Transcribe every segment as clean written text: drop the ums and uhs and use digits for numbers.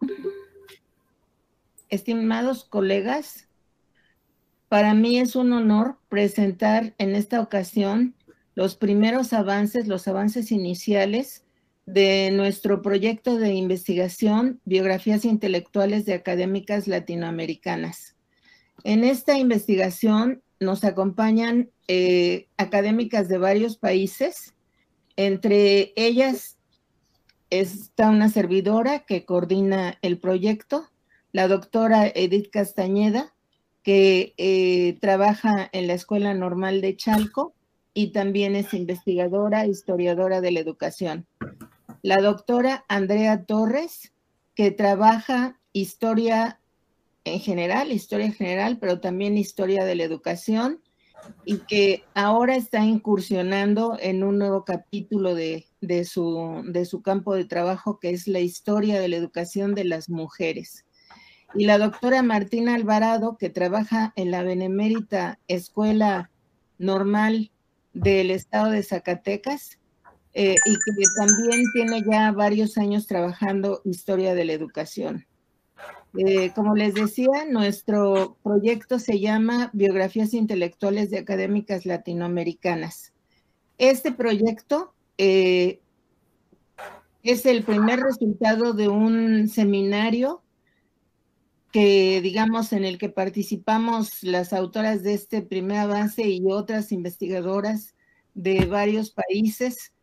Estimados colegas, para mí es un honor presentar en esta ocasión los primeros avances, los avances iniciales de nuestro proyecto de investigación, Biografías intelectuales de académicas latinoamericanas. En esta investigación nos acompañan académicas de varios países, entre ellas está una servidora que coordina el proyecto, la doctora Edith Castañeda, que trabaja en la Escuela Normal de Chalco y también es investigadora, historiadora de la educación. La doctora Andrea Torres, que trabaja historia general, pero también historia de la educación, y que ahora está incursionando en un nuevo capítulo de su campo de trabajo, que es la historia de la educación de las mujeres. Y la doctora Martina Alvarado, que trabaja en la Benemérita Escuela Normal del Estado de Zacatecas, y que también tiene ya varios años trabajando historia de la educación. Como les decía, nuestro proyecto se llama Biografías intelectuales de académicas latinoamericanas. Este proyecto es el primer resultado de un seminario que, digamos, en el que participamos las autoras de este primer avance y otras investigadoras de varios países,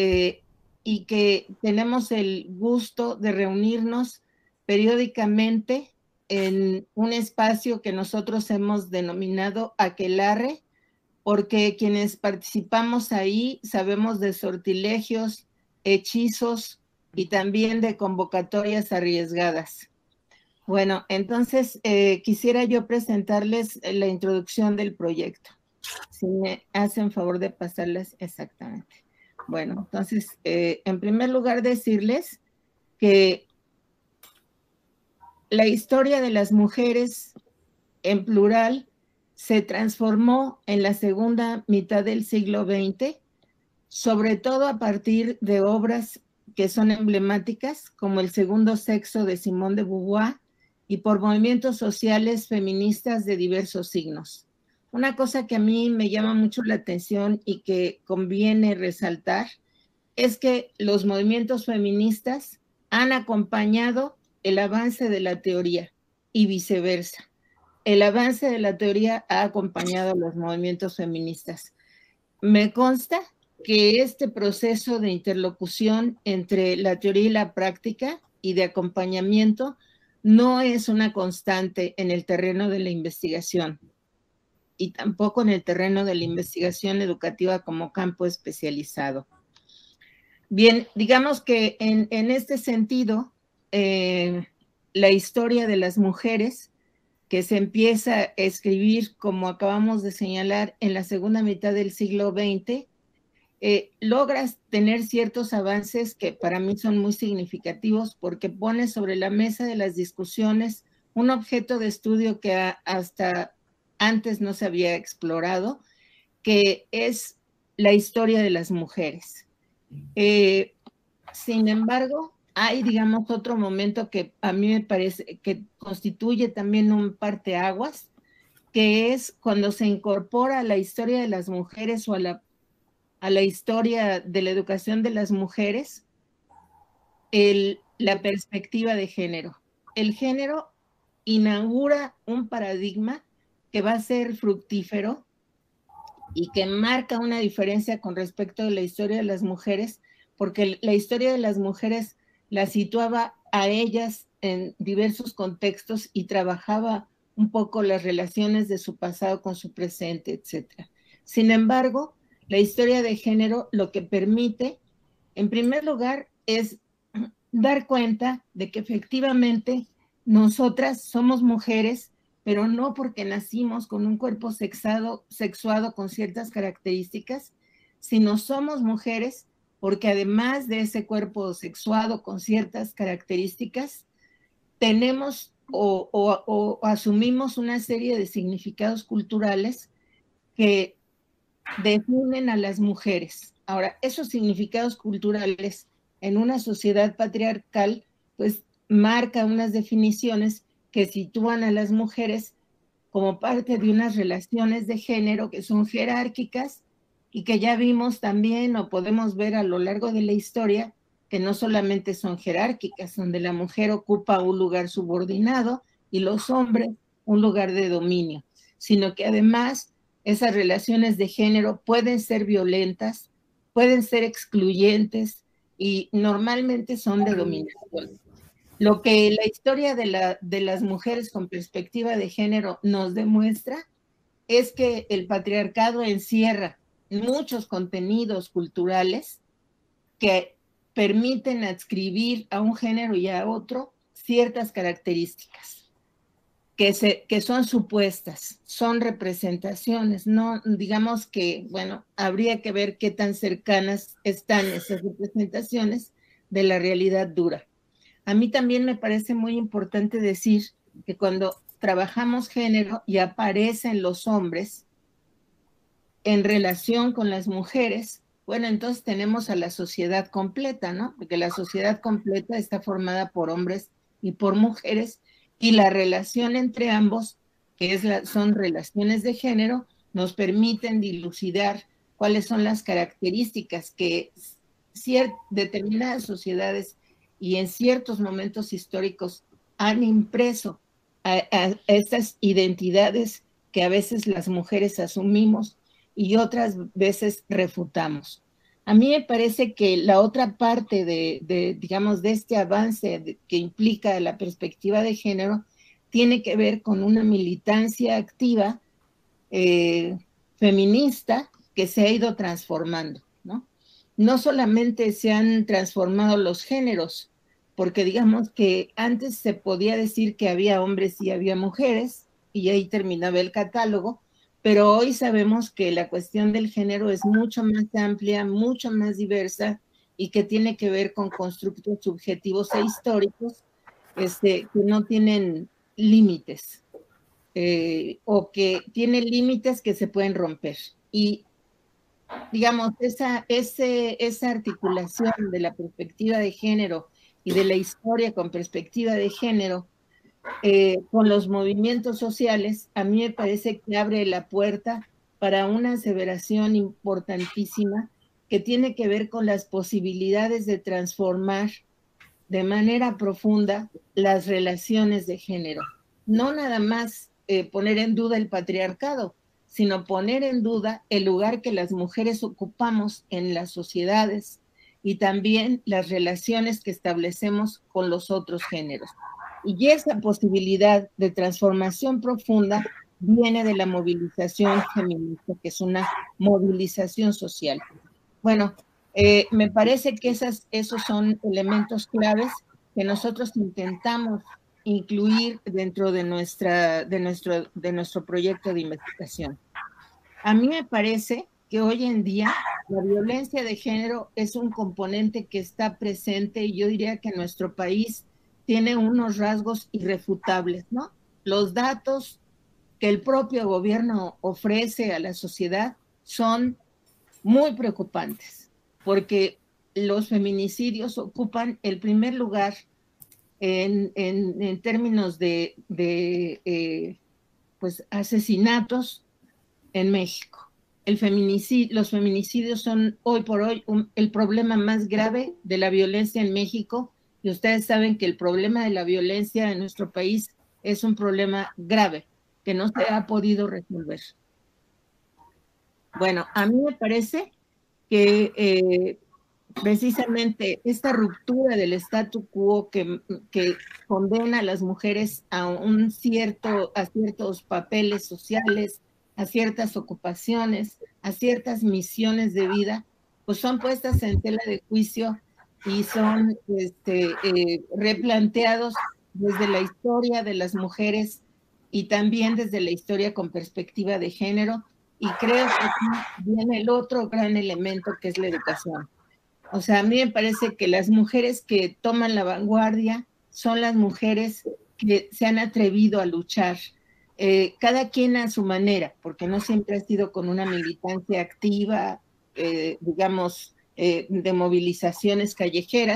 y que tenemos el gusto de reunirnos periódicamente en un espacio que nosotros hemos denominado Aquelarre, porque quienes participamos ahí sabemos de sortilegios, hechizos y también de convocatorias arriesgadas. Bueno, entonces quisiera yo presentarles la introducción del proyecto. Si me hacen favor de pasarlas exactamente. Bueno, entonces, en primer lugar decirles que la historia de las mujeres en plural se transformó en la segunda mitad del siglo XX, sobre todo a partir de obras que son emblemáticas, como El segundo sexo de Simone de Beauvoir, y por movimientos sociales feministas de diversos signos. Una cosa que a mí me llama mucho la atención y que conviene resaltar es que los movimientos feministas han acompañado el avance de la teoría y viceversa. El avance de la teoría ha acompañado a los movimientos feministas. Me consta que este proceso de interlocución entre la teoría y la práctica y de acompañamiento no es una constante en el terreno de la investigación y tampoco en el terreno de la investigación educativa como campo especializado. Bien, digamos que en este sentido, la historia de las mujeres que se empieza a escribir, como acabamos de señalar, en la segunda mitad del siglo XX, logras tener ciertos avances que para mí son muy significativos porque pone sobre la mesa de las discusiones un objeto de estudio que hasta antes no se había explorado, que es la historia de las mujeres. Sin embargo, hay, digamos, otro momento que a mí me parece que constituye también un parteaguas, que es cuando se incorpora a la historia de las mujeres o a la historia de la educación de las mujeres la perspectiva de género. El género inaugura un paradigma que va a ser fructífero y que marca una diferencia con respecto a la historia de las mujeres, porque la historia de las mujeres la situaba a ellas en diversos contextos y trabajaba un poco las relaciones de su pasado con su presente, etc. Sin embargo, la historia de género lo que permite, en primer lugar, es dar cuenta de que efectivamente nosotras somos mujeres, pero no porque nacimos con un cuerpo sexuado con ciertas características, sino somos mujeres porque además de ese cuerpo sexuado con ciertas características, tenemos o asumimos una serie de significados culturales que definen a las mujeres. Ahora, esos significados culturales en una sociedad patriarcal, pues marca unas definiciones que sitúan a las mujeres como parte de unas relaciones de género que son jerárquicas y que ya vimos también o podemos ver a lo largo de la historia que no solamente son jerárquicas, donde la mujer ocupa un lugar subordinado y los hombres un lugar de dominio, sino que además esas relaciones de género pueden ser violentas, pueden ser excluyentes y normalmente son de dominación. Lo que la historia de las mujeres con perspectiva de género nos demuestra es que el patriarcado encierra muchos contenidos culturales que permiten adscribir a un género y a otro ciertas características que son supuestas, son representaciones, no digamos que, bueno, habría que ver qué tan cercanas están esas representaciones de la realidad dura. A mí también me parece muy importante decir que cuando trabajamos género y aparecen los hombres en relación con las mujeres, bueno, entonces tenemos a la sociedad completa, ¿no? Porque la sociedad completa está formada por hombres y por mujeres, y la relación entre ambos, que son relaciones de género, nos permiten dilucidar cuáles son las características que determinadas sociedades y en ciertos momentos históricos han impreso a estas identidades que a veces las mujeres asumimos y otras veces refutamos. A mí me parece que la otra parte digamos, de este avance que implica la perspectiva de género tiene que ver con una militancia activa feminista que se ha ido transformando, ¿no? No solamente se han transformado los géneros, porque digamos que antes se podía decir que había hombres y había mujeres, y ahí terminaba el catálogo, pero hoy sabemos que la cuestión del género es mucho más amplia, mucho más diversa y que tiene que ver con constructos subjetivos e históricos que no tienen límites o que tienen límites que se pueden romper. Y digamos, esa articulación de la perspectiva de género y de la historia con perspectiva de género con los movimientos sociales, a mí me parece que abre la puerta para una aseveración importantísima que tiene que ver con las posibilidades de transformar de manera profunda las relaciones de género. No nada más poner en duda el patriarcado, sino poner en duda el lugar que las mujeres ocupamos en las sociedades y también las relaciones que establecemos con los otros géneros. Y esa posibilidad de transformación profunda viene de la movilización feminista, que es una movilización social. Bueno, me parece que esos son elementos claves que nosotros intentamos incluir dentro de nuestro proyecto de investigación. A mí me parece que hoy en día la violencia de género es un componente que está presente y yo diría que nuestro país tiene unos rasgos irrefutables, ¿no? Los datos que el propio gobierno ofrece a la sociedad son muy preocupantes, porque los feminicidios ocupan el primer lugar en términos de pues, asesinatos en México. Los feminicidios son hoy por hoy el problema más grave de la violencia en México, y ustedes saben que el problema de la violencia en nuestro país es un problema grave que no se ha podido resolver. Bueno, a mí me parece que precisamente esta ruptura del statu quo que condena a las mujeres a ciertos papeles sociales, a ciertas ocupaciones, a ciertas misiones de vida, pues son puestas en tela de juicio y son replanteados desde la historia de las mujeres y también desde la historia con perspectiva de género. Y creo que aquí viene el otro gran elemento que es la educación. O sea, a mí me parece que las mujeres que toman la vanguardia son las mujeres que se han atrevido a luchar, cada quien a su manera, porque no siempre ha sido con una militancia activa, digamos, de movilizaciones callejeras,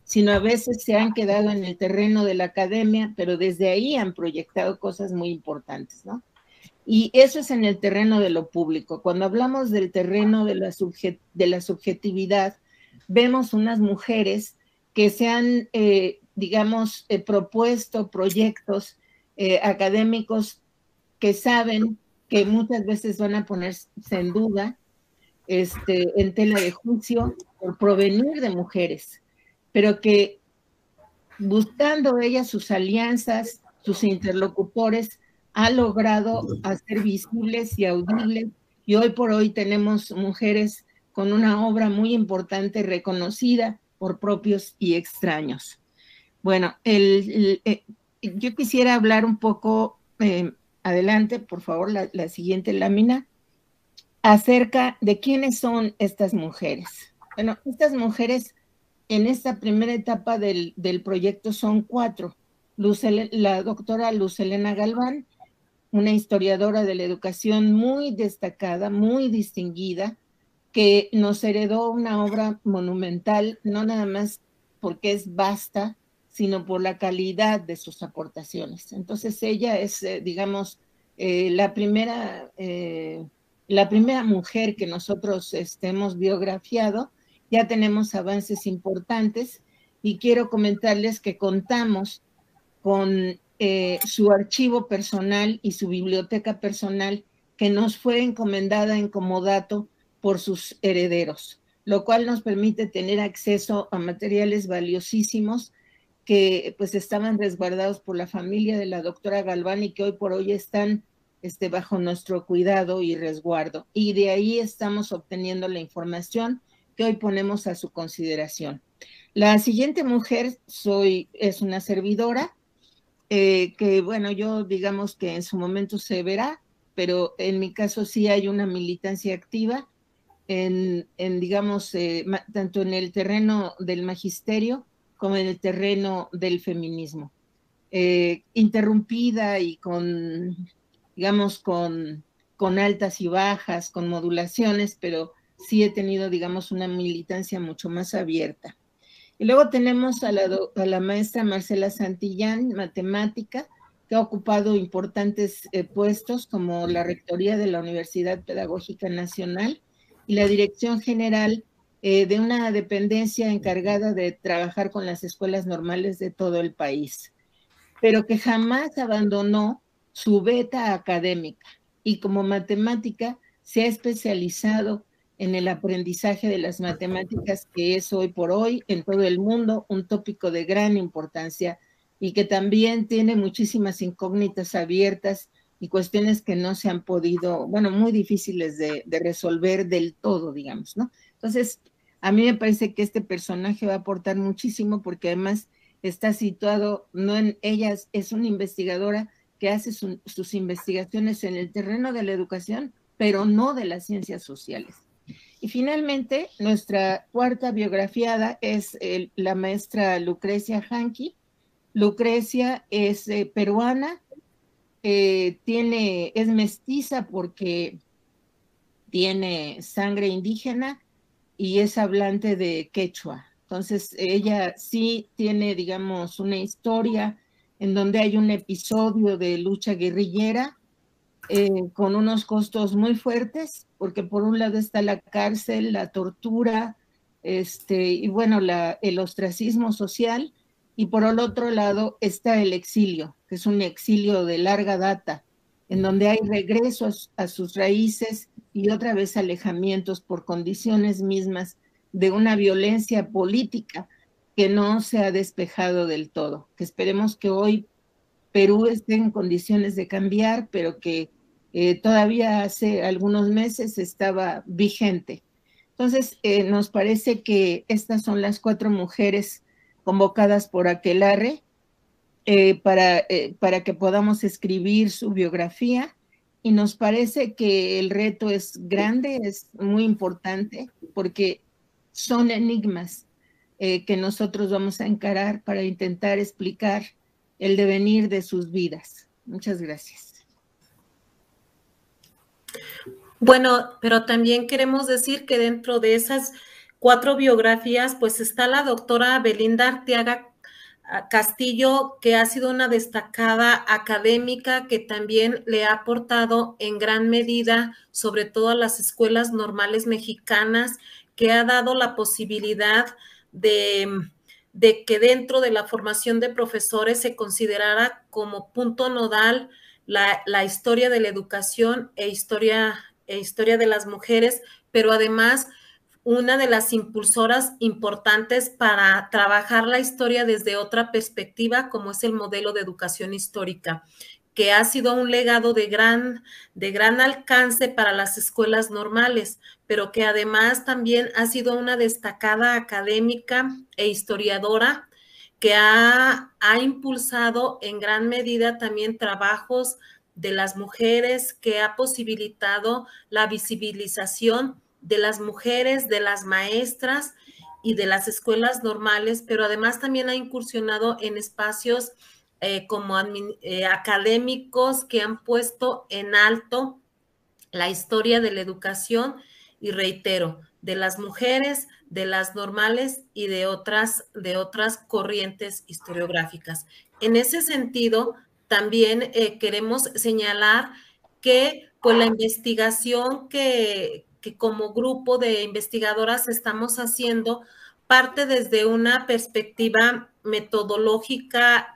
sino a veces se han quedado en el terreno de la academia, pero desde ahí han proyectado cosas muy importantes, ¿no? Y eso es en el terreno de lo público. Cuando hablamos del terreno de la subjetividad, vemos unas mujeres que se han, digamos, propuesto proyectos académicos que saben que muchas veces van a ponerse en duda, en tela de juicio, por provenir de mujeres, pero que buscando ella sus alianzas, sus interlocutores, ha logrado hacer visibles y audibles, y hoy por hoy tenemos mujeres con una obra muy importante, reconocida por propios y extraños. Bueno, yo quisiera hablar un poco, adelante, por favor, la siguiente lámina, acerca de quiénes son estas mujeres. Bueno, estas mujeres en esta primera etapa del proyecto son 4. La doctora Luz Helena Galván, una historiadora de la educación muy destacada, muy distinguida, que nos heredó una obra monumental, no nada más porque es vasta, sino por la calidad de sus aportaciones. Entonces ella es, digamos, la primera mujer que nosotros hemos biografiado. Ya tenemos avances importantes y quiero comentarles que contamos con su archivo personal y su biblioteca personal que nos fue encomendada en comodato por sus herederos, lo cual nos permite tener acceso a materiales valiosísimos que pues estaban resguardados por la familia de la doctora Galván y que hoy por hoy están bajo nuestro cuidado y resguardo. Y de ahí estamos obteniendo la información que hoy ponemos a su consideración. La siguiente mujer es una servidora, que bueno, yo digamos que en su momento se verá, pero en mi caso sí hay una militancia activa digamos, tanto en el terreno del magisterio como en el terreno del feminismo. Interrumpida y digamos, con altas y bajas, con modulaciones, pero sí he tenido, digamos, una militancia mucho más abierta. Y luego tenemos a la maestra Marcela Santillán, matemática, que ha ocupado importantes puestos como la rectoría de la Universidad Pedagógica Nacional y la dirección general de una dependencia encargada de trabajar con las escuelas normales de todo el país, pero que jamás abandonó su beta académica y como matemática se ha especializado en el aprendizaje de las matemáticas, que es hoy por hoy en todo el mundo un tópico de gran importancia y que también tiene muchísimas incógnitas abiertas y cuestiones que no se han podido, bueno, muy difíciles de resolver del todo, digamos, ¿no? Entonces, a mí me parece que este personaje va a aportar muchísimo porque además está situado, no en ella, es una investigadora que hace sus investigaciones en el terreno de la educación, pero no de las ciencias sociales. Y finalmente, nuestra cuarta biografiada es la maestra Lucrecia Hanqui. Lucrecia es peruana, es mestiza porque tiene sangre indígena y es hablante de quechua. Entonces, ella sí tiene, digamos, una historia en donde hay un episodio de lucha guerrillera con unos costos muy fuertes, porque por un lado está la cárcel, la tortura, y bueno, el ostracismo social, y por el otro lado está el exilio, que es un exilio de larga data, en donde hay regresos a sus raíces y otra vez alejamientos por condiciones mismas de una violencia política que no se ha despejado del todo, que esperemos que hoy Perú esté en condiciones de cambiar, pero que todavía hace algunos meses estaba vigente. Entonces, nos parece que estas son las 4 mujeres convocadas por Aquelarre para que podamos escribir su biografía, y nos parece que el reto es grande, es muy importante, porque son enigmas que nosotros vamos a encarar para intentar explicar el devenir de sus vidas. Muchas gracias. Bueno, pero también queremos decir que dentro de esas 4 biografías, pues está la doctora Belinda Arteaga Castillo, que ha sido una destacada académica que también le ha aportado en gran medida, sobre todo a las escuelas normales mexicanas, que ha dado la posibilidad de que dentro de la formación de profesores se considerara como punto nodal la historia de la educación e historia de las mujeres, pero además una de las impulsoras importantes para trabajar la historia desde otra perspectiva, como es el modelo de educación histórica, que ha sido un legado de gran alcance para las escuelas normales, pero que además también ha sido una destacada académica e historiadora que ha impulsado en gran medida también trabajos de las mujeres, que ha posibilitado la visibilización de las mujeres, de las maestras y de las escuelas normales, pero además también ha incursionado en espacios como académicos que han puesto en alto la historia de la educación y reitero, de las mujeres, de las normales y de otras corrientes historiográficas. En ese sentido, también queremos señalar que pues la investigación que como grupo de investigadoras estamos haciendo parte desde una perspectiva metodológica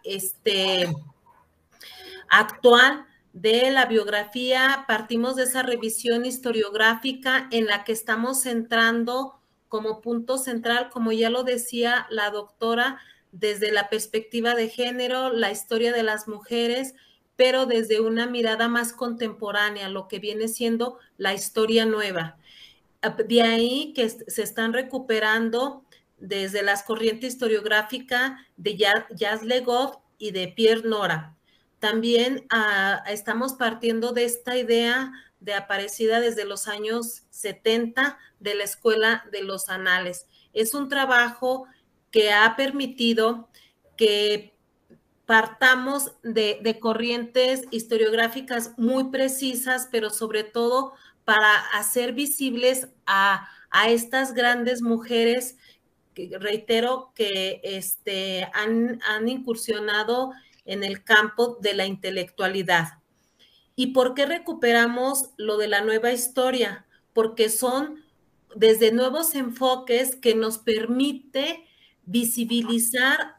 actual de la biografía. Partimos de esa revisión historiográfica en la que estamos centrando como punto central, como ya lo decía la doctora, desde la perspectiva de género, la historia de las mujeres, pero desde una mirada más contemporánea, lo que viene siendo la historia nueva. De ahí que se están recuperando desde las corrientes historiográficas de Jas Legoff y de Pierre Nora. También estamos partiendo de esta idea de aparecida desde los años 70 de la Escuela de los Anales. Es un trabajo que ha permitido que partamos de corrientes historiográficas muy precisas, pero sobre todo para hacer visibles a estas grandes mujeres que reitero que han incursionado en el campo de la intelectualidad. ¿Y por qué recuperamos lo de la nueva historia? Porque son desde nuevos enfoques que nos permite visibilizar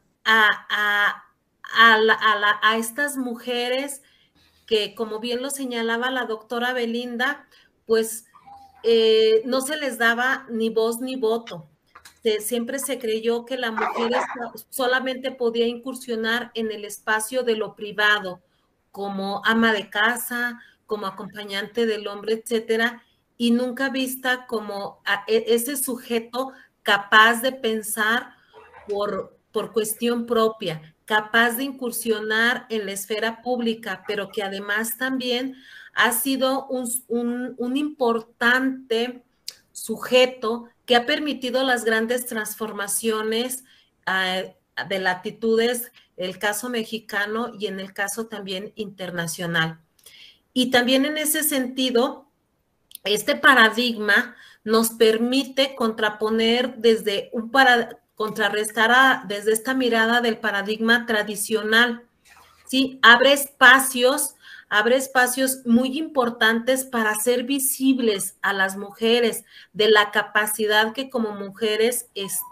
a estas mujeres que, como bien lo señalaba la doctora Belinda, pues no se les daba ni voz ni voto. Siempre se creyó que la mujer solamente podía incursionar en el espacio de lo privado, como ama de casa, como acompañante del hombre, etcétera, y nunca vista como ese sujeto capaz de pensar por cuestión propia, capaz de incursionar en la esfera pública, pero que además también ha sido un importante sujeto que ha permitido las grandes transformaciones de latitudes, el caso mexicano y en el caso también internacional. Y también en ese sentido, este paradigma nos permite contraponer desde contrarrestar desde esta mirada del paradigma tradicional, ¿sí? Abre espacios muy importantes para hacer visibles a las mujeres de la capacidad que como mujeres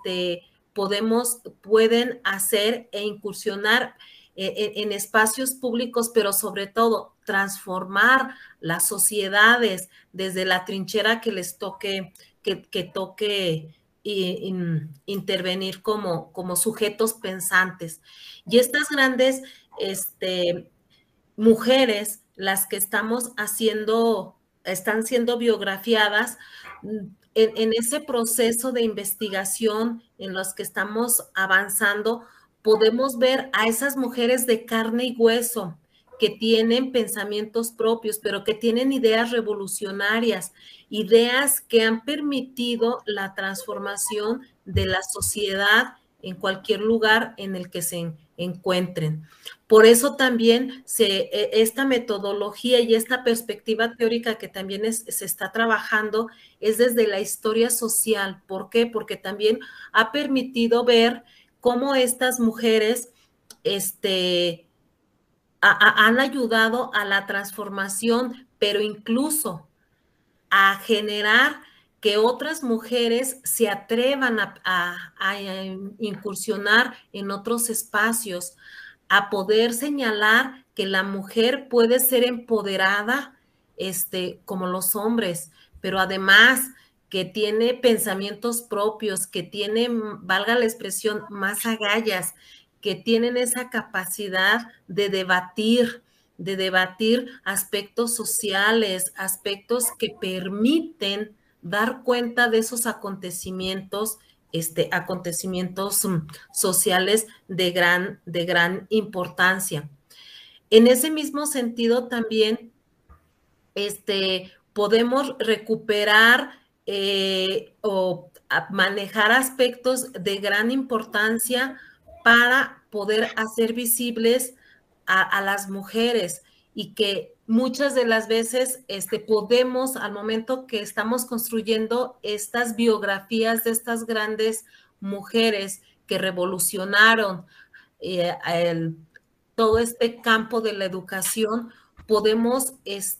pueden hacer e incursionar en espacios públicos, pero sobre todo transformar las sociedades desde la trinchera que les toque, que toque intervenir como sujetos pensantes. Y estas grandes mujeres, las que están siendo biografiadas, en ese proceso de investigación en los que estamos avanzando, podemos ver a esas mujeres de carne y hueso que tienen pensamientos propios, pero que tienen ideas revolucionarias, ideas que han permitido la transformación de la sociedad en cualquier lugar en el que se encuentren. Por eso también esta metodología y esta perspectiva teórica que también se está trabajando es desde la historia social. ¿Por qué? Porque también ha permitido ver cómo estas mujeres han ayudado a la transformación, pero incluso a generar que otras mujeres se atrevan a incursionar en otros espacios, a poder señalar que la mujer puede ser empoderada, como los hombres, pero además que tiene pensamientos propios, que tiene, valga la expresión, más agallas, que tienen esa capacidad de debatir aspectos sociales, aspectos que permiten dar cuenta de esos acontecimientos, acontecimientos sociales de gran importancia. En ese mismo sentido también podemos recuperar o manejar aspectos de gran importancia para poder hacer visibles a las mujeres y que muchas de las veces podemos, al momento que estamos construyendo estas biografías de estas grandes mujeres que revolucionaron todo este campo de la educación, podemos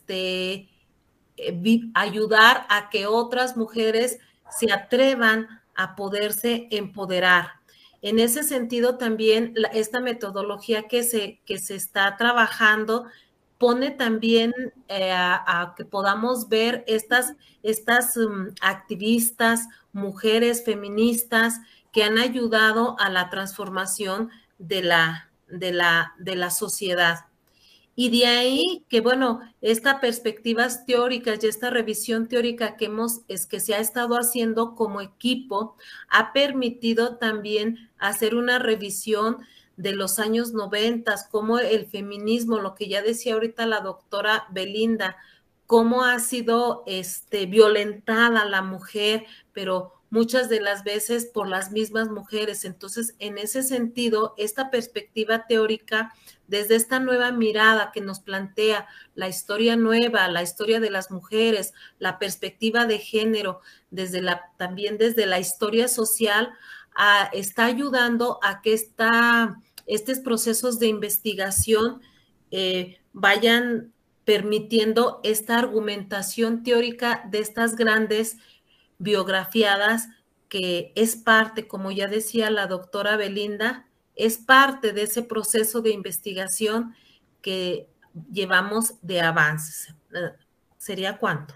ayudar a que otras mujeres se atrevan a poderse empoderar. En ese sentido, también esta metodología que se está trabajando pone también a que podamos ver estas activistas, mujeres feministas que han ayudado a la transformación de la sociedad. Y de ahí que, bueno, estas perspectivas teóricas y esta revisión teórica que se ha estado haciendo como equipo ha permitido también hacer una revisión de los años 90, cómo el feminismo, lo que ya decía ahorita la doctora Belinda, cómo ha sido violentada la mujer, pero muchas de las veces por las mismas mujeres. Entonces, en ese sentido, esta perspectiva teórica, desde esta nueva mirada que nos plantea la historia nueva, la historia de las mujeres, la perspectiva de género, también desde la historia social, está ayudando a que estos procesos de investigación vayan permitiendo esta argumentación teórica de estas grandes biografiadas, que es parte, como ya decía la doctora Belinda, es parte de ese proceso de investigación que llevamos de avances. ¿Sería cuánto?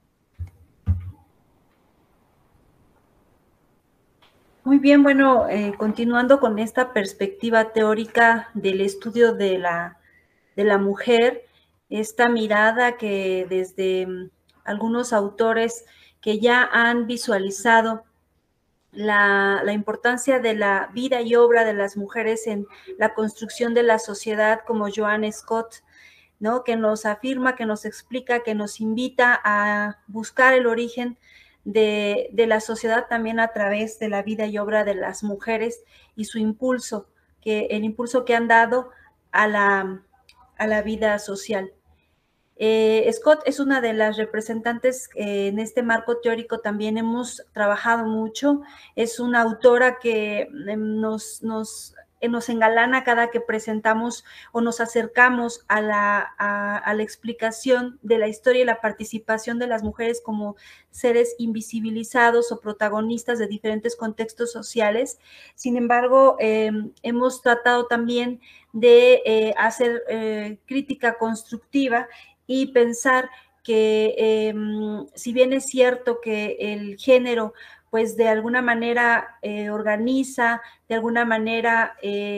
Muy bien, bueno, continuando con esta perspectiva teórica del estudio de la mujer, esta mirada que desde algunos autores que ya han visualizado la importancia de la vida y obra de las mujeres en la construcción de la sociedad, como Joan Scott, ¿no? Que nos afirma, que nos explica, que nos invita a buscar el origen de la sociedad también a través de la vida y obra de las mujeres y su impulso, el impulso que han dado a la vida social. Scott es una de las representantes en este marco teórico, también hemos trabajado mucho. Es una autora que nos engalana cada que presentamos o nos acercamos a la explicación de la historia y la participación de las mujeres como seres invisibilizados o protagonistas de diferentes contextos sociales. Sin embargo, hemos tratado también de hacer crítica constructiva y pensar que si bien es cierto que el género pues de alguna manera organiza, de alguna manera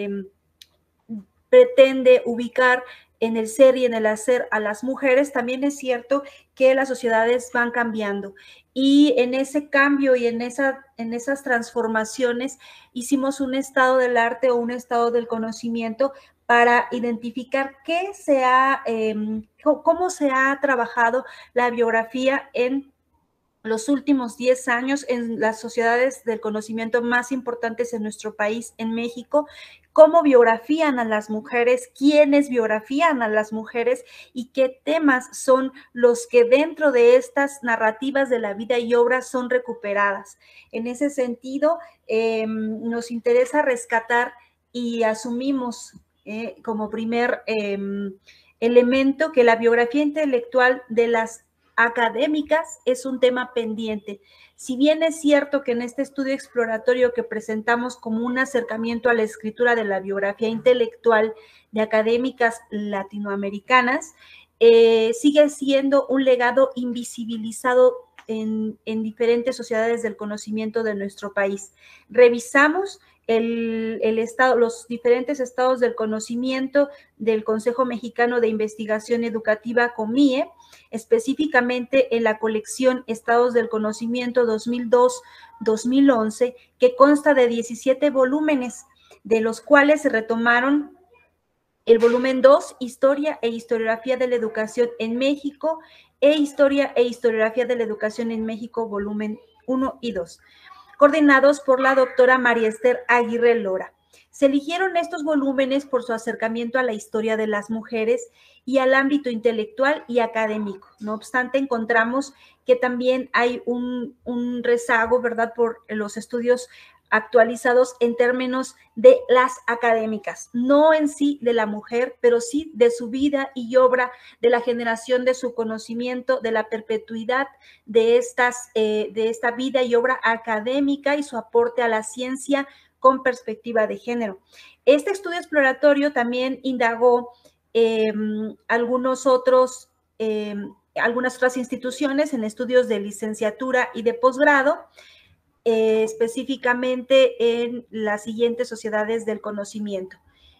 pretende ubicar en el ser y en el hacer a las mujeres, también es cierto que las sociedades van cambiando. Y en ese cambio y en esas transformaciones hicimos un estado del arte o un estado del conocimiento para identificar cómo se ha trabajado la biografía en los últimos 10 años en las sociedades del conocimiento más importantes en nuestro país, en México, cómo biografían a las mujeres, quiénes biografían a las mujeres y qué temas son los que dentro de estas narrativas de la vida y obra son recuperadas. En ese sentido, nos interesa rescatar y asumimos como primer elemento que la biografía intelectual de las académicas es un tema pendiente. Si bien es cierto que en este estudio exploratorio que presentamos como un acercamiento a la escritura de la biografía intelectual de académicas latinoamericanas, sigue siendo un legado invisibilizado en diferentes sociedades del conocimiento de nuestro país. Revisamos los diferentes estados del conocimiento del Consejo Mexicano de Investigación Educativa, COMIE, específicamente en la colección Estados del Conocimiento 2002-2011, que consta de 17 volúmenes, de los cuales se retomaron el volumen 2, Historia e Historiografía de la Educación en México, e Historia e Historiografía de la Educación en México, volumen 1 y 2, coordinados por la doctora María Esther Aguirre Lora. Se eligieron estos volúmenes por su acercamiento a la historia de las mujeres y al ámbito intelectual y académico. No obstante, encontramos que también hay un rezago, ¿verdad?, por los estudios actualizados en términos de las académicas, no en sí de la mujer, pero sí de su vida y obra, de la generación de su conocimiento, de la perpetuidad de esta vida y obra académica y su aporte a la ciencia con perspectiva de género. Este estudio exploratorio también indagó algunas otras instituciones en estudios de licenciatura y de posgrado, específicamente en las siguientes sociedades del conocimiento.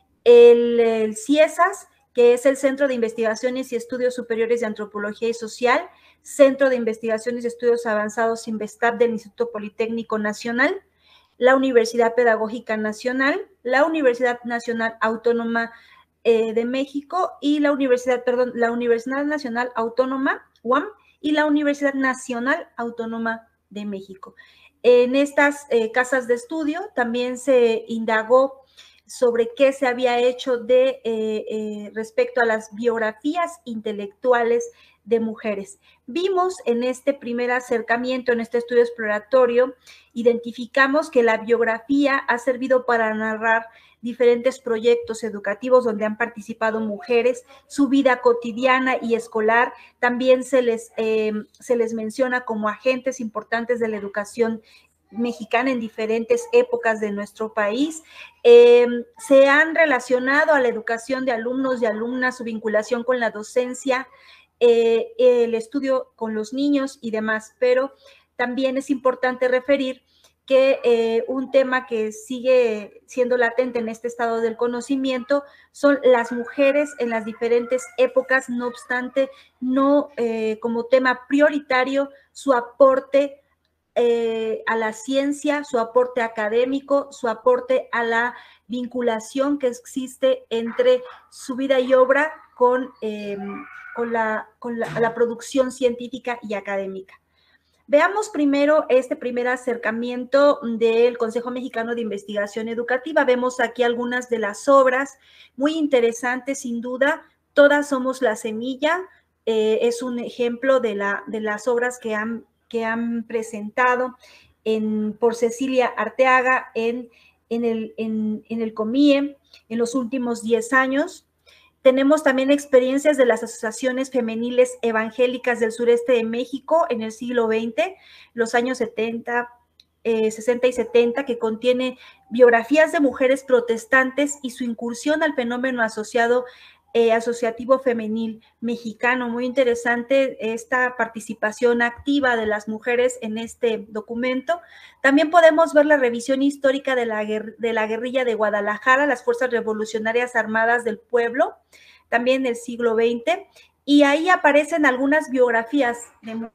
El CIESAS, que es el Centro de Investigaciones y Estudios Superiores de Antropología y Social, Centro de Investigaciones y Estudios Avanzados INVESTAP del Instituto Politécnico Nacional, la Universidad Pedagógica Nacional, la Universidad Nacional Autónoma de México y la Universidad Nacional Autónoma, UAM, y la Universidad Nacional Autónoma de México. En estas casas de estudio también se indagó sobre qué se había hecho respecto a las biografías intelectuales de mujeres. Vimos en este primer acercamiento, en este estudio exploratorio, identificamos que la biografía ha servido para narrar diferentes proyectos educativos donde han participado mujeres, su vida cotidiana y escolar. También se les menciona como agentes importantes de la educación mexicana en diferentes épocas de nuestro país. Se han relacionado a la educación de alumnos y alumnas, su vinculación con la docencia, el estudio con los niños y demás, pero también es importante referir que un tema que sigue siendo latente en este estado del conocimiento son las mujeres en las diferentes épocas, no obstante, no como tema prioritario su aporte a la ciencia, su aporte académico, su aporte a la vinculación que existe entre su vida y obra con la producción científica y académica. Veamos primero este primer acercamiento del Consejo Mexicano de Investigación Educativa. Vemos aquí algunas de las obras muy interesantes, sin duda. Todas somos la semilla. Es un ejemplo de las obras que han presentado por Cecilia Arteaga en el COMIE en los últimos 10 años. Tenemos también experiencias de las asociaciones femeniles evangélicas del sureste de México en el siglo XX, los años 60 y 70, que contiene biografías de mujeres protestantes y su incursión al fenómeno asociativo femenil mexicano. Muy interesante esta participación activa de las mujeres en este documento. También podemos ver la revisión histórica de la guerrilla de Guadalajara, las Fuerzas Revolucionarias Armadas del Pueblo, también del siglo XX, y ahí aparecen algunas biografías de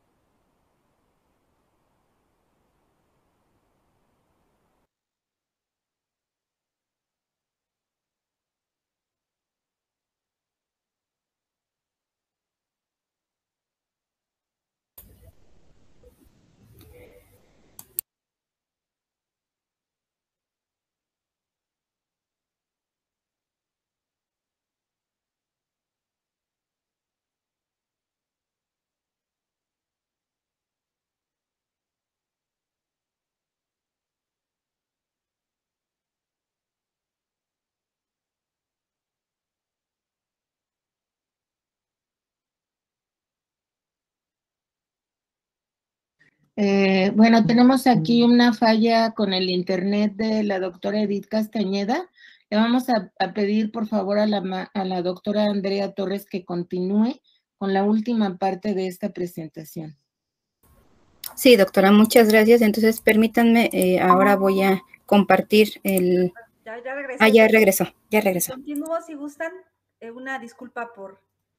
Bueno, tenemos aquí una falla con el internet de la doctora Edith Castañeda. Le vamos a pedir, por favor, a la doctora Andrea Torres que continúe con la última parte de esta presentación. Sí, doctora, muchas gracias. Entonces, permítanme, ahora voy a compartir el... Ya regresó. Ah, ya regresó. Continúo si gustan. Una disculpa por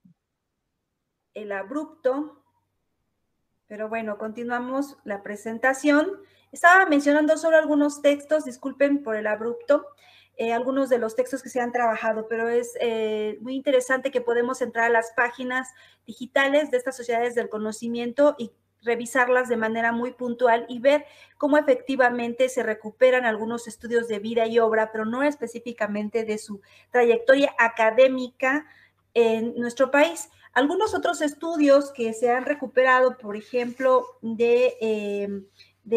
el abrupto. Pero bueno, continuamos la presentación. Estaba mencionando solo algunos textos, disculpen por el abrupto, algunos de los textos que se han trabajado, pero es muy interesante que podemos entrar a las páginas digitales de estas sociedades del conocimiento y revisarlas de manera muy puntual y ver cómo efectivamente se recuperan algunos estudios de vida y obra, pero no específicamente de su trayectoria académica en nuestro país. Algunos otros estudios que se han recuperado, por ejemplo, del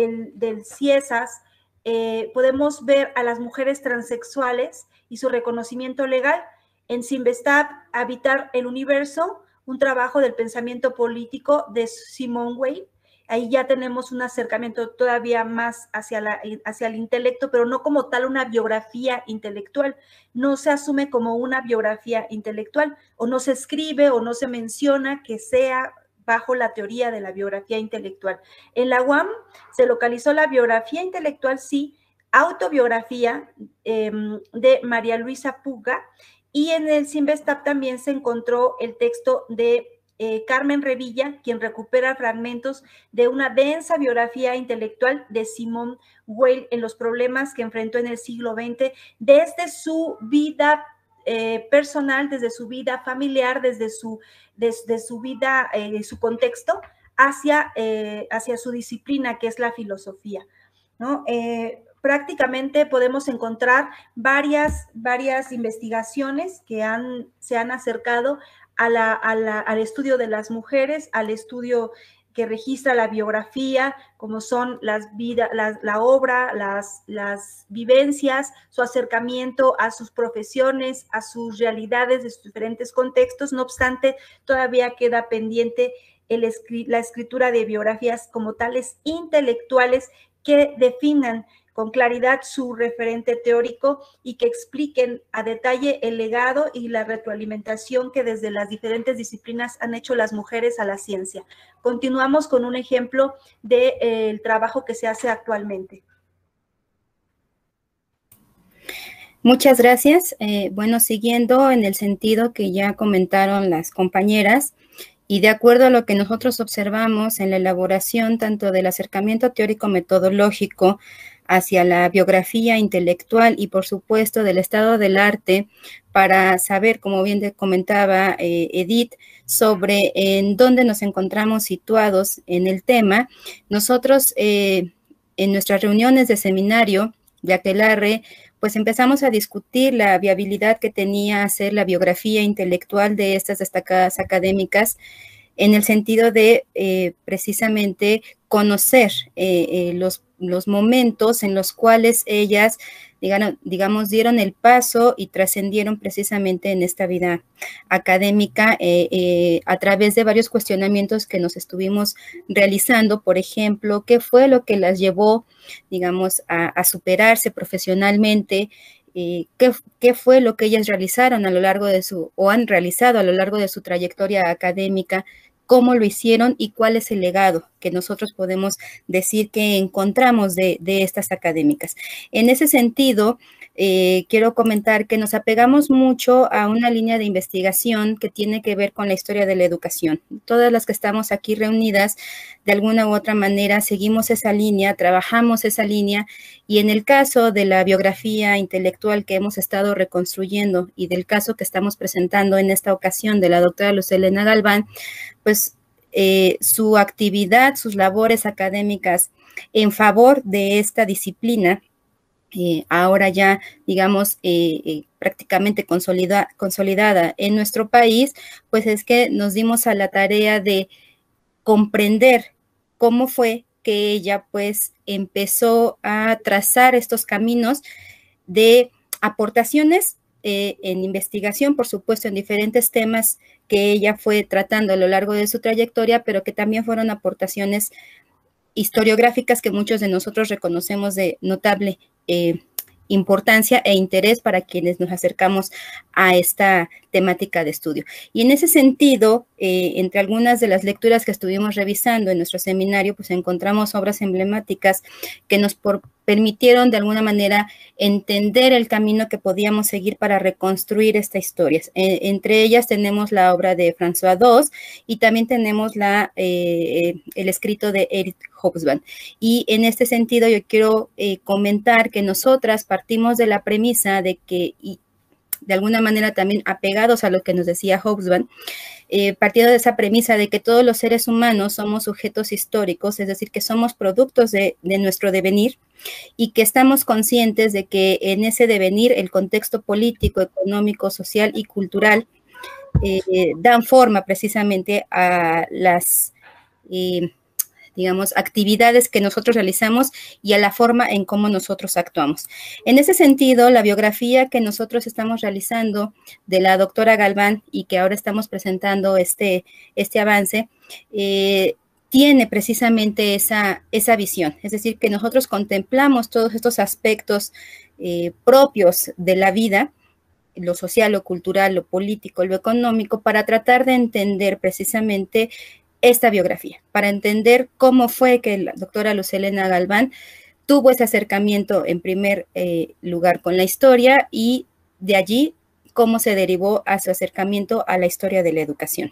CIESAS, podemos ver a las mujeres transexuales y su reconocimiento legal. En Sinvestab, Habitar el Universo, un trabajo del pensamiento político de Simone Weil. Ahí ya tenemos un acercamiento todavía más hacia el intelecto, pero no como tal una biografía intelectual. No se asume como una biografía intelectual, o no se escribe o no se menciona que sea bajo la teoría de la biografía intelectual. En la UAM se localizó la biografía intelectual, sí, autobiografía de María Luisa Puga, y en el Sinvestab también se encontró el texto de Carmen Revilla, quien recupera fragmentos de una densa biografía intelectual de Simone Weil en los problemas que enfrentó en el siglo XX, desde su vida personal, desde su vida familiar, desde su vida, su contexto, hacia su disciplina, que es la filosofía, ¿no? Prácticamente podemos encontrar varias investigaciones que se han acercado al estudio de las mujeres, al estudio que registra la biografía, como son la obra, las vivencias, su acercamiento a sus profesiones, a sus realidades de sus diferentes contextos. No obstante, todavía queda pendiente la escritura de biografías como tales intelectuales que definan con claridad su referente teórico y que expliquen a detalle el legado y la retroalimentación que desde las diferentes disciplinas han hecho las mujeres a la ciencia. Continuamos con un ejemplo del trabajo que se hace actualmente. Muchas gracias. Bueno, siguiendo en el sentido que ya comentaron las compañeras, y de acuerdo a lo que nosotros observamos en la elaboración tanto del acercamiento teórico-metodológico hacia la biografía intelectual y, por supuesto, del estado del arte, para saber, como bien comentaba Edith, sobre en dónde nos encontramos situados en el tema, nosotros en nuestras reuniones de seminario de aquelarre, pues empezamos a discutir la viabilidad que tenía hacer la biografía intelectual de estas destacadas académicas, en el sentido de precisamente conocer los momentos en los cuales ellas, digamos, dieron el paso y trascendieron precisamente en esta vida académica a través de varios cuestionamientos que nos estuvimos realizando. Por ejemplo, ¿qué fue lo que las llevó, digamos, a superarse profesionalmente? ¿Qué fue lo que ellas realizaron a lo largo de han realizado a lo largo de su trayectoria académica? ¿Cómo lo hicieron y cuál es el legado que nosotros podemos decir que encontramos de estas académicas? En ese sentido, quiero comentar que nos apegamos mucho a una línea de investigación que tiene que ver con la historia de la educación. Todas las que estamos aquí reunidas, de alguna u otra manera, seguimos esa línea, trabajamos esa línea, y en el caso de la biografía intelectual que hemos estado reconstruyendo y del caso que estamos presentando en esta ocasión de la doctora Luz Helena Galván, pues su actividad, sus labores académicas en favor de esta disciplina, ahora ya, digamos, prácticamente consolidada en nuestro país, pues es que nos dimos a la tarea de comprender cómo fue que ella pues empezó a trazar estos caminos de aportaciones en investigación, por supuesto, en diferentes temas que ella fue tratando a lo largo de su trayectoria, pero que también fueron aportaciones historiográficas que muchos de nosotros reconocemos de notable importancia e interés para quienes nos acercamos a esta temática de estudio. Y en ese sentido, entre algunas de las lecturas que estuvimos revisando en nuestro seminario, pues encontramos obras emblemáticas que nos permitieron de alguna manera entender el camino que podíamos seguir para reconstruir esta historia. Entre ellas tenemos la obra de François Dos y también tenemos el escrito de Eric Hobsbawm. Y en este sentido yo quiero comentar que nosotras partimos de la premisa de que, y de alguna manera también apegados a lo que nos decía Hobsbawm, partiendo de esa premisa de que todos los seres humanos somos sujetos históricos, es decir, que somos productos de nuestro devenir y que estamos conscientes de que en ese devenir el contexto político, económico, social y cultural dan forma precisamente a las digamos, actividades que nosotros realizamos y a la forma en cómo nosotros actuamos. En ese sentido, la biografía que nosotros estamos realizando de la doctora Galván y que ahora estamos presentando este avance, tiene precisamente esa visión, es decir, que nosotros contemplamos todos estos aspectos propios de la vida, lo social, lo cultural, lo político, lo económico, para tratar de entender precisamente esta biografía, para entender cómo fue que la doctora Luz Helena Galván tuvo ese acercamiento en primer lugar con la historia y de allí cómo se derivó a su acercamiento a la historia de la educación.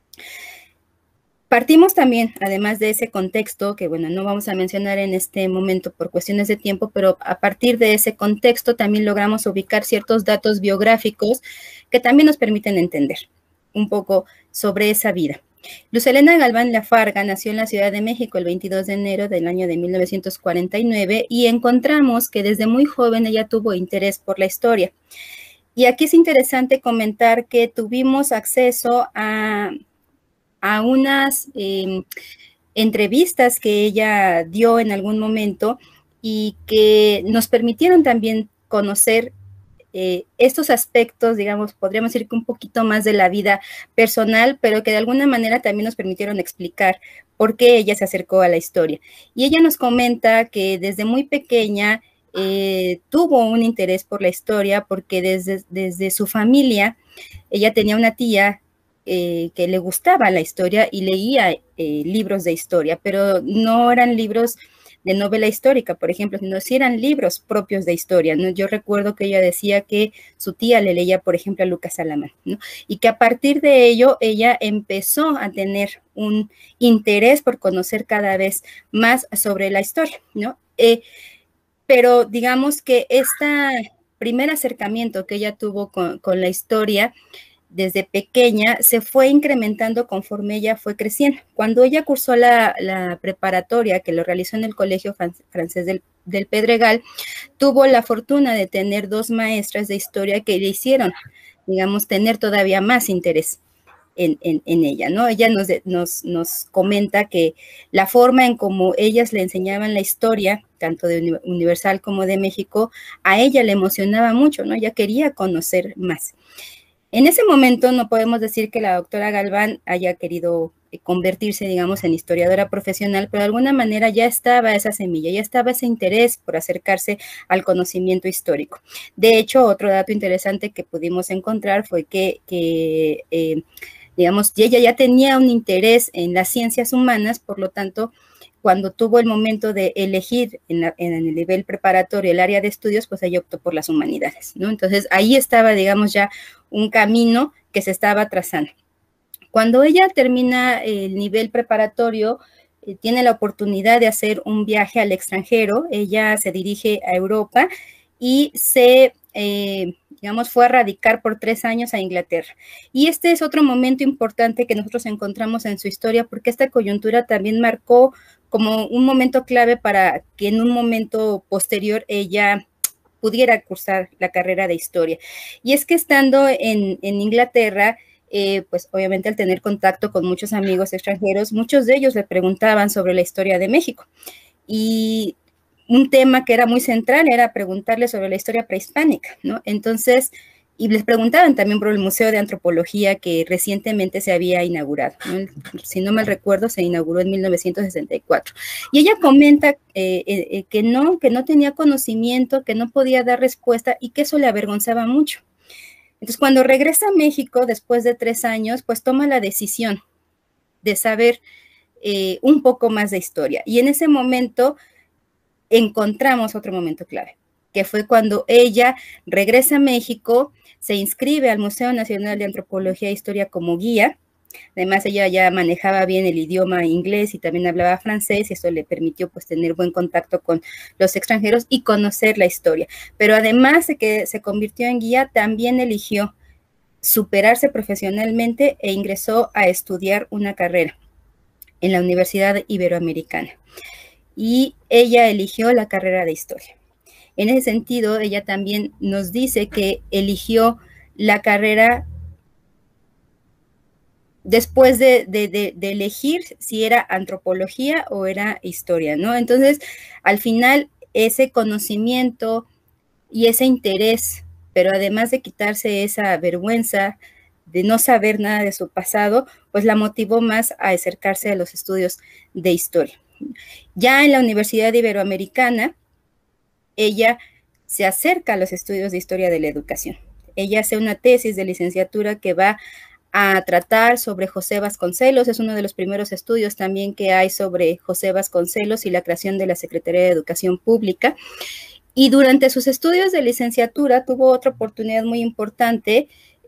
Partimos también, además de ese contexto, que bueno, no vamos a mencionar en este momento por cuestiones de tiempo, pero a partir de ese contexto también logramos ubicar ciertos datos biográficos que también nos permiten entender un poco sobre esa vida. Luz Helena Galván Lafarga nació en la Ciudad de México el 22 de enero del año de 1949 y encontramos que desde muy joven ella tuvo interés por la historia. Y aquí es interesante comentar que tuvimos acceso a unas entrevistas que ella dio en algún momento y que nos permitieron también conocer estos aspectos, digamos, podríamos decir que un poquito más de la vida personal, pero que de alguna manera también nos permitieron explicar por qué ella se acercó a la historia. Y ella nos comenta que desde muy pequeña tuvo un interés por la historia porque desde su familia, ella tenía una tía que le gustaba la historia y leía libros de historia, pero no eran libros de novela histórica, por ejemplo, sino si eran libros propios de historia, ¿no? Yo recuerdo que ella decía que su tía le leía, por ejemplo, a Lucas Alamán, ¿no? Y que a partir de ello ella empezó a tener un interés por conocer cada vez más sobre la historia, ¿no? Pero digamos que este primer acercamiento que ella tuvo con la historia desde pequeña se fue incrementando conforme ella fue creciendo. Cuando ella cursó la preparatoria, que lo realizó en el Colegio Francés del Pedregal, tuvo la fortuna de tener dos maestras de historia que le hicieron, digamos, tener todavía más interés en ella, ¿no? Ella nos comenta que la forma en cómo ellas le enseñaban la historia, tanto de Universal como de México, a ella le emocionaba mucho, ¿no? Ella quería conocer más. En ese momento no podemos decir que la doctora Galván haya querido convertirse, digamos, en historiadora profesional, pero de alguna manera ya estaba esa semilla, ya estaba ese interés por acercarse al conocimiento histórico. De hecho, otro dato interesante que pudimos encontrar fue que digamos, ella ya tenía un interés en las ciencias humanas, por lo tanto, cuando tuvo el momento de elegir en el nivel preparatorio el área de estudios, pues ella optó por las humanidades, ¿no? Entonces, ahí estaba, digamos, ya un camino que se estaba trazando. Cuando ella termina el nivel preparatorio, tiene la oportunidad de hacer un viaje al extranjero. Ella se dirige a Europa y digamos, fue a radicar por 3 años a Inglaterra. Y este es otro momento importante que nosotros encontramos en su historia, porque esta coyuntura también marcó como un momento clave para que en un momento posterior ella pudiera cursar la carrera de historia. Y es que estando en Inglaterra, pues obviamente al tener contacto con muchos amigos extranjeros, muchos de ellos le preguntaban sobre la historia de México. Y un tema que era muy central era preguntarle sobre la historia prehispánica, ¿no? Entonces, Y les preguntaban también por el Museo de Antropología que recientemente se había inaugurado, ¿no? Si no mal recuerdo, se inauguró en 1964. Y ella comenta que no tenía conocimiento, que no podía dar respuesta y que eso le avergonzaba mucho. Entonces, cuando regresa a México, después de 3 años, pues toma la decisión de saber un poco más de historia. Y en ese momento encontramos otro momento clave, que fue cuando ella regresa a México, se inscribe al Museo Nacional de Antropología e Historia como guía. Además, ella ya manejaba bien el idioma inglés y también hablaba francés, y eso le permitió pues tener buen contacto con los extranjeros y conocer la historia. Pero además de que se convirtió en guía, también eligió superarse profesionalmente e ingresó a estudiar una carrera en la Universidad Iberoamericana. Y ella eligió la carrera de historia. En ese sentido, ella también nos dice que eligió la carrera después de elegir si era antropología o era historia, ¿no? Entonces, al final, ese conocimiento y ese interés, pero además de quitarse esa vergüenza de no saber nada de su pasado, pues la motivó más a acercarse a los estudios de historia. Ya en la Universidad Iberoamericana, ella se acerca a los estudios de historia de la educación. Ella hace una tesis de licenciatura que va a tratar sobre José Vasconcelos. Es uno de los primeros estudios también que hay sobre José Vasconcelos y la creación de la Secretaría de Educación Pública. Y durante sus estudios de licenciatura tuvo otra oportunidad muy importante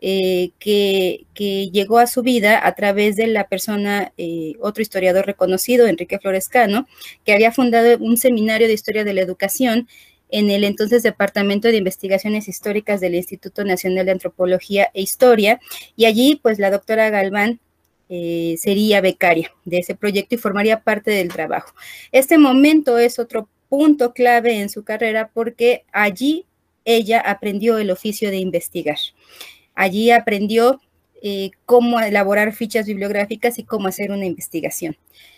que llegó a su vida a través de la persona, otro historiador reconocido, Enrique Flores Cano, que había fundado un seminario de historia de la educación en el entonces Departamento de Investigaciones Históricas del Instituto Nacional de Antropología e Historia, y allí pues la doctora Galván sería becaria de ese proyecto y formaría parte del trabajo. Este momento es otro punto clave en su carrera porque allí ella aprendió el oficio de investigar. Allí aprendió cómo elaborar fichas bibliográficas y cómo hacer una investigación.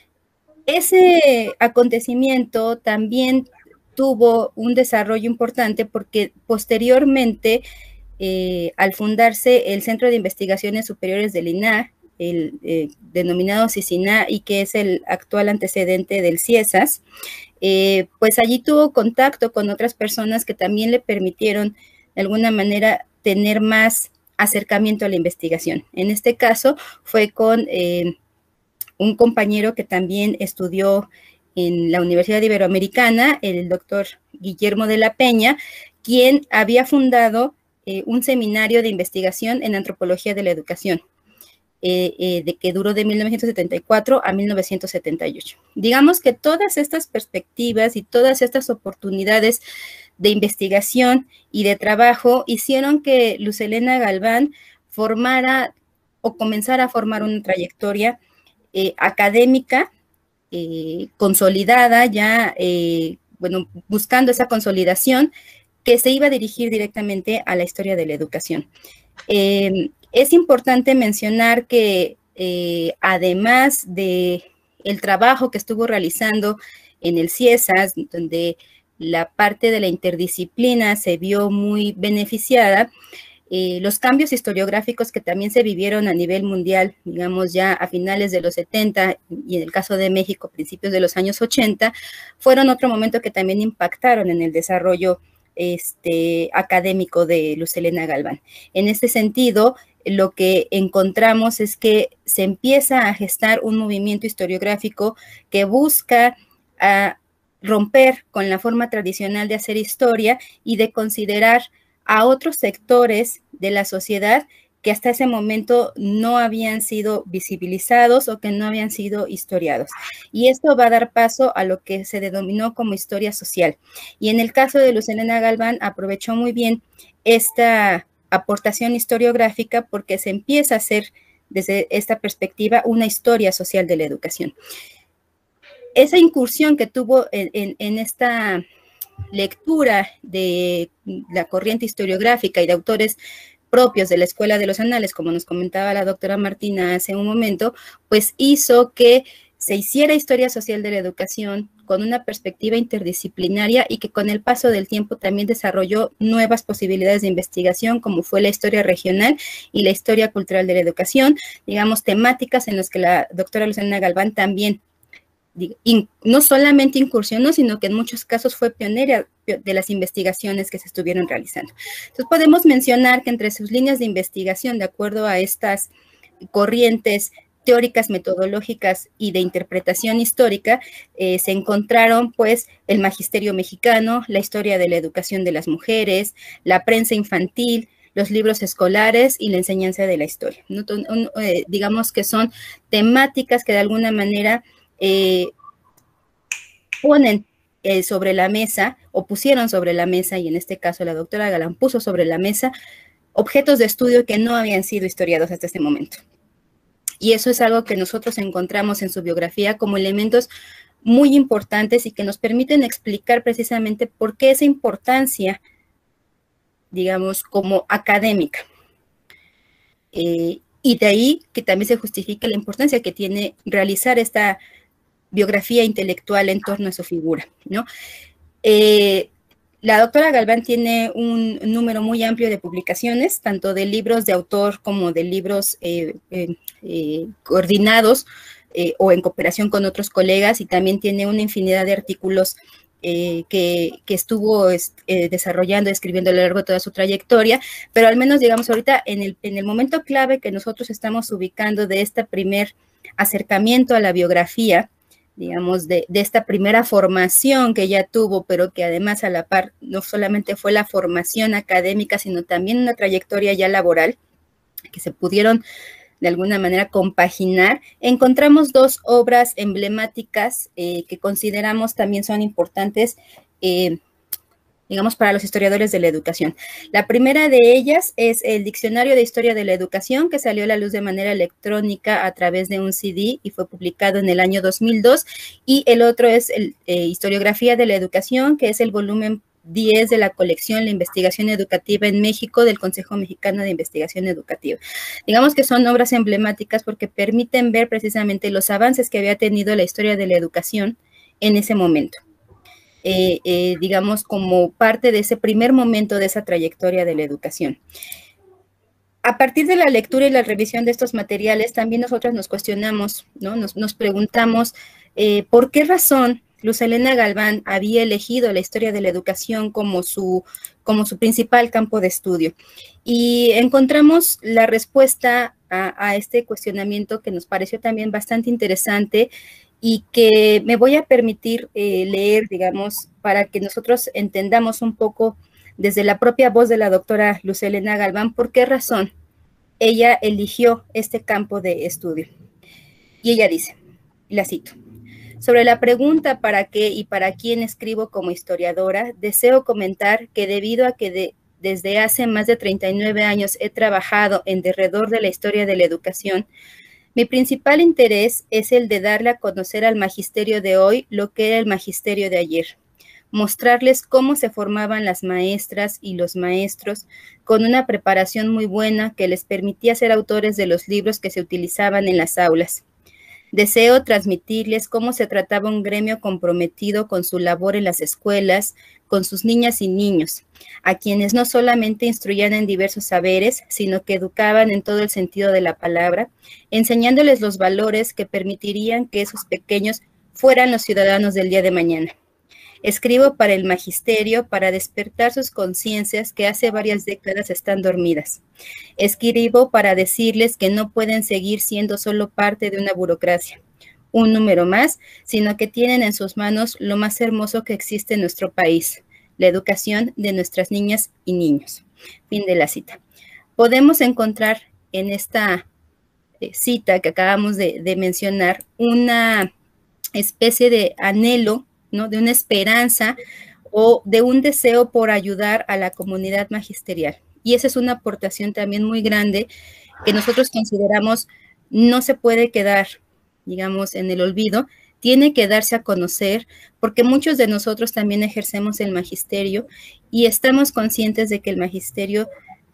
Ese acontecimiento también tuvo un desarrollo importante porque posteriormente, al fundarse el Centro de Investigaciones Superiores del INAH, el denominado CICINAH, y que es el actual antecedente del CIESAS, pues allí tuvo contacto con otras personas que también le permitieron de alguna manera tener más acercamiento a la investigación. En este caso fue con un compañero que también estudió en la Universidad Iberoamericana, el doctor Guillermo de la Peña, quien había fundado un seminario de investigación en antropología de la educación, de que duró de 1974 a 1978. Digamos que todas estas perspectivas y todas estas oportunidades de investigación y de trabajo hicieron que Luz Helena Galván formara o comenzara a formar una trayectoria académica consolidada, ya, bueno, buscando esa consolidación que se iba a dirigir directamente a la historia de la educación. Es importante mencionar que además de el trabajo que estuvo realizando en el CIESAS, donde la parte de la interdisciplina se vio muy beneficiada, los cambios historiográficos que también se vivieron a nivel mundial, digamos ya a finales de los 70 y en el caso de México, principios de los años 80, fueron otro momento que también impactaron en el desarrollo académico de Luz Helena Galván. En este sentido, lo que encontramos es que se empieza a gestar un movimiento historiográfico que busca romper con la forma tradicional de hacer historia y de considerar a otros sectores de la sociedad que hasta ese momento no habían sido visibilizados o que no habían sido historiados. Y esto va a dar paso a lo que se denominó como historia social. Y en el caso de Luz Helena Galván aprovechó muy bien esta aportación historiográfica porque se empieza a hacer desde esta perspectiva una historia social de la educación. Esa incursión que tuvo en esta lectura de la corriente historiográfica y de autores propios de la Escuela de los Anales, como nos comentaba la doctora Martina hace un momento, pues hizo que se hiciera historia social de la educación con una perspectiva interdisciplinaria y que con el paso del tiempo también desarrolló nuevas posibilidades de investigación, como fue la historia regional y la historia cultural de la educación, digamos, temáticas en las que la doctora Lucelena Galván también no solamente incursionó, sino que en muchos casos fue pionera de las investigaciones que se estuvieron realizando. Entonces, podemos mencionar que entre sus líneas de investigación, de acuerdo a estas corrientes teóricas, metodológicas y de interpretación histórica, se encontraron, pues, el magisterio mexicano, la historia de la educación de las mujeres, la prensa infantil, los libros escolares y la enseñanza de la historia. Digamos que son temáticas que de alguna manera ponen sobre la mesa, o pusieron sobre la mesa, y en este caso la doctora Galván puso sobre la mesa, objetos de estudio que no habían sido historiados hasta este momento. Y eso es algo que nosotros encontramos en su biografía como elementos muy importantes y que nos permiten explicar precisamente por qué esa importancia, digamos, como académica. Y de ahí que también se justifica la importancia que tiene realizar esta biografía intelectual en torno a su figura, ¿no? La doctora Galván tiene un número muy amplio de publicaciones, tanto de libros de autor como de libros coordinados o en cooperación con otros colegas, y también tiene una infinidad de artículos que estuvo desarrollando, escribiendo a lo largo de toda su trayectoria, pero al menos, digamos, ahorita en el momento clave que nosotros estamos ubicando de este primer acercamiento a la biografía, digamos, de esta primera formación que ella tuvo, pero que además a la par no solamente fue la formación académica, sino también una trayectoria ya laboral, que se pudieron de alguna manera compaginar. Encontramos dos obras emblemáticas que consideramos también son importantes, digamos, para los historiadores de la educación. La primera de ellas es el Diccionario de Historia de la Educación, que salió a la luz de manera electrónica a través de un CD y fue publicado en el año 2002, y el otro es Historiografía de la Educación, que es el volumen 10 de la colección La Investigación Educativa en México del Consejo Mexicano de Investigación Educativa. Digamos que son obras emblemáticas porque permiten ver precisamente los avances que había tenido la historia de la educación en ese momento. Digamos, como parte de ese primer momento de esa trayectoria de la educación. A partir de la lectura y la revisión de estos materiales, también nosotros nos cuestionamos, ¿no? Nos preguntamos por qué razón Lucelena Galván había elegido la historia de la educación como su principal campo de estudio. Y encontramos la respuesta a este cuestionamiento que nos pareció también bastante interesante, y que me voy a permitir leer, digamos, para que nosotros entendamos un poco desde la propia voz de la doctora Lucelena Galván por qué razón ella eligió este campo de estudio. Y ella dice, la cito: sobre la pregunta ¿para qué y para quién escribo como historiadora? Deseo comentar que debido a que desde hace más de 39 años he trabajado en derredor de la historia de la educación, mi principal interés es el de darle a conocer al magisterio de hoy lo que era el magisterio de ayer, mostrarles cómo se formaban las maestras y los maestros con una preparación muy buena que les permitía ser autores de los libros que se utilizaban en las aulas. Deseo transmitirles cómo se trataba un gremio comprometido con su labor en las escuelas, con sus niñas y niños, a quienes no solamente instruían en diversos saberes, sino que educaban en todo el sentido de la palabra, enseñándoles los valores que permitirían que esos pequeños fueran los ciudadanos del día de mañana. Escribo para el magisterio para despertar sus conciencias que hace varias décadas están dormidas. Escribo para decirles que no pueden seguir siendo solo parte de una burocracia, un número más, sino que tienen en sus manos lo más hermoso que existe en nuestro país, la educación de nuestras niñas y niños. Fin de la cita. Podemos encontrar en esta cita que acabamos de mencionar una especie de anhelo, ¿no? De una esperanza o de un deseo por ayudar a la comunidad magisterial. Y esa es una aportación también muy grande que nosotros consideramos no se puede quedar, digamos, en el olvido, tiene que darse a conocer, porque muchos de nosotros también ejercemos el magisterio y estamos conscientes de que el magisterio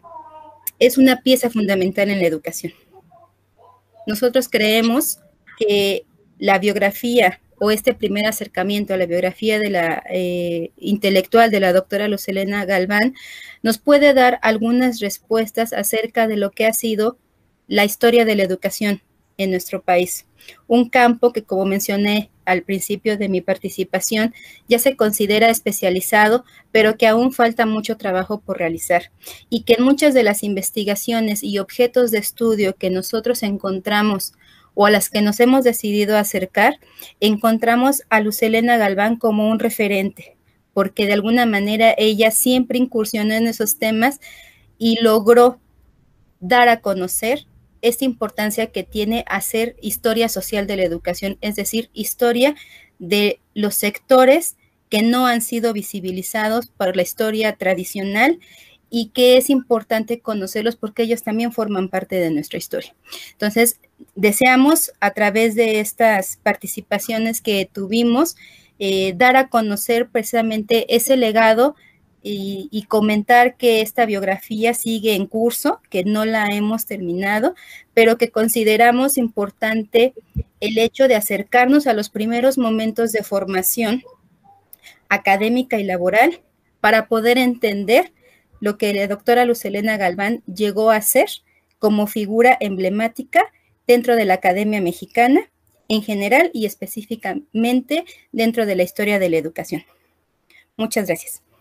es una pieza fundamental en la educación. Nosotros creemos que la biografía o este primer acercamiento a la biografía de la intelectual de la doctora Luz Helena Galván nos puede dar algunas respuestas acerca de lo que ha sido la historia de la educación en nuestro país. Un campo que, como mencioné al principio de mi participación, ya se considera especializado, pero que aún falta mucho trabajo por realizar, y que en muchas de las investigaciones y objetos de estudio que nosotros encontramos o a las que nos hemos decidido acercar, encontramos a Luz Helena Galván como un referente, porque de alguna manera ella siempre incursionó en esos temas y logró dar a conocer esta importancia que tiene hacer historia social de la educación, es decir, historia de los sectores que no han sido visibilizados por la historia tradicional y que es importante conocerlos porque ellos también forman parte de nuestra historia. Entonces, deseamos a través de estas participaciones que tuvimos, dar a conocer precisamente ese legado y comentar que esta biografía sigue en curso, que no la hemos terminado, pero que consideramos importante el hecho de acercarnos a los primeros momentos de formación académica y laboral para poder entender lo que la doctora Luz Helena Galván llegó a ser como figura emblemática dentro de la Academia Mexicana en general y específicamente dentro de la historia de la educación. Muchas gracias.